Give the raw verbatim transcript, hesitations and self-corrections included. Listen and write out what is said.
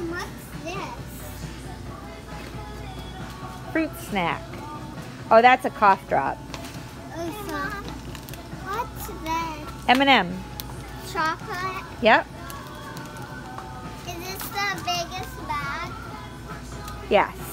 Mom, what's this? Fruit snack. Oh, that's a cough drop. Oh, so, what's this? M and M. Chocolate? Yep. Is this the biggest bag? Yes.